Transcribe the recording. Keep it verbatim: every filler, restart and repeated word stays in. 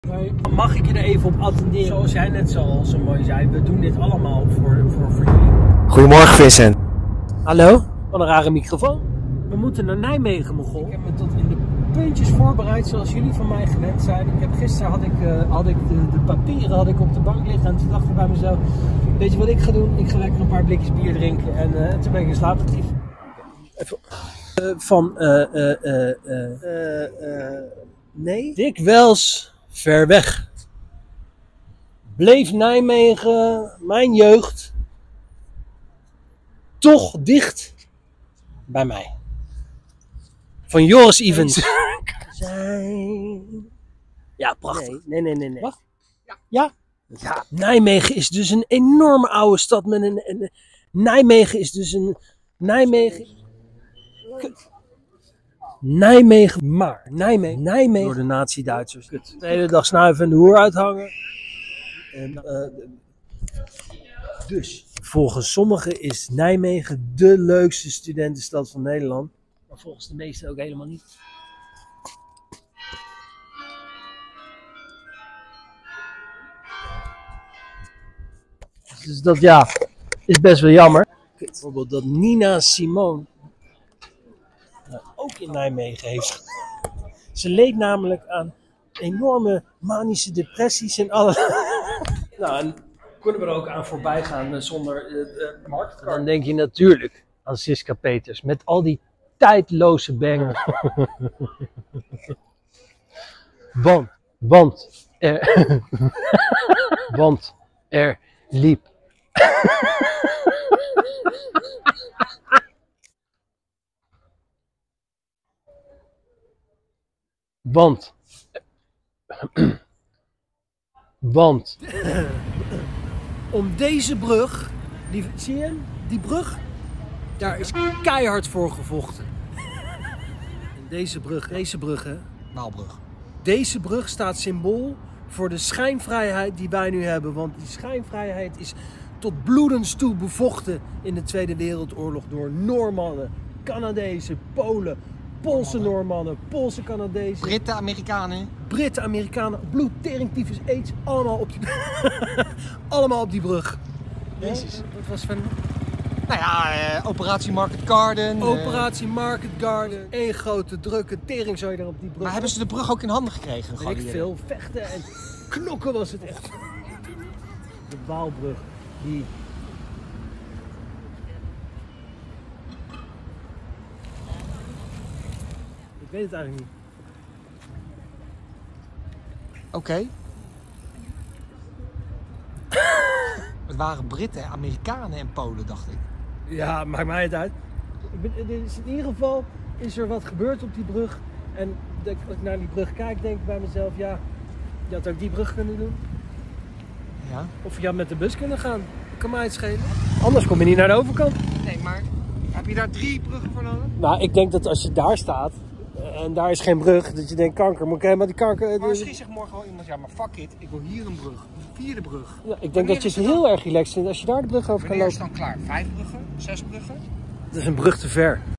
Mag ik je er even op attenderen? Zoals jij net zo, zo mooi zei, we doen dit allemaal voor, voor, voor jullie. Goedemorgen Vincent. Hallo? Wat een rare microfoon. We moeten naar Nijmegen, Mogol. Ik heb me tot in de puntjes voorbereid zoals jullie van mij gewend zijn. Ik heb, gisteren had ik, uh, had ik de, de papieren had ik op de bank liggen en toen dacht ik bij mezelf, weet je wat ik ga doen? Ik ga lekker een paar blikjes bier drinken en uh, toen ben ik in slaap getief. Even. Uh, van, uh, uh, uh, uh, uh, uh, nee? Dikwijls ver weg. Bleef Nijmegen, mijn jeugd, toch dicht bij mij. Van Joris Evans. Zijn. Ja, prachtig. Nee, nee, nee, nee. nee. Wacht. Ja. Ja? Ja. Nijmegen is dus een enorme oude stad met een, een, een Nijmegen is dus een Nijmegen. Kut. Nijmegen, maar Nijmegen, Nijmegen door de nazi-Duitsers. Kut. De hele dag snuiven en de hoer uithangen. En, uh, dus volgens sommigen is Nijmegen de leukste studentenstad van Nederland. Maar volgens de meesten ook helemaal niet. Dus dat ja, is best wel jammer. Bijvoorbeeld dat Nina Simone nou, ook in Nijmegen heeft. Ze leed namelijk aan enorme manische depressies en alle. Nou, en kunnen we er ook aan voorbij gaan zonder uh, uh, markt. Dan denk je natuurlijk aan Siska Peters met al die tijdloze bangers. Want, want er, want er liep. Want, want, om deze brug, die, zie je hem? Die brug, daar is keihard voor gevochten. En deze brug, deze brug hè? Waalbrug. Deze brug staat symbool voor de schijnvrijheid die wij nu hebben. Want die schijnvrijheid is tot bloedens toe bevochten in de Tweede Wereldoorlog door Noormannen, Canadezen, Polen, Poolse Noormannen, Poolse Canadezen. Britten, Amerikanen. Britten, Amerikanen, bloed, tering, tyfus, aids, allemaal op die, allemaal op die brug. Jezus. Ja, wat was van... Nou ja, uh, Operatie Market Garden. Operatie uh... Market Garden. Eén grote drukke tering zou je daar op die brug. Maar hebben ze de brug ook in handen gekregen? Weet ik veel, vechten en knokken was het echt. De Waalbrug, die... Ik weet het eigenlijk niet. Oké. Okay. Het waren Britten, Amerikanen en Polen, dacht ik. Ja, maakt mij het uit. Ik ben, is in ieder geval is er wat gebeurd op die brug. En als ik naar die brug kijk, denk ik bij mezelf, ja, je had ook die brug kunnen doen. Ja. Of je had met de bus kunnen gaan. Kan mij het schelen. Anders kom je niet naar de overkant. Nee, maar heb je daar drie bruggen voor nodig? Nou, ik denk dat als je daar staat en daar is geen brug, dat je denkt kanker. Maar oké, maar die kanker... Maar misschien zegt morgen wel iemand, ja, maar fuck it, ik wil hier een brug. Een vierde brug. Ja, ik denk dat je het heel erg relaxed vindt als je daar de brug over kan lopen. Wanneer is het dan klaar? Vijf bruggen? Zes bruggen? Dat is een brug te ver.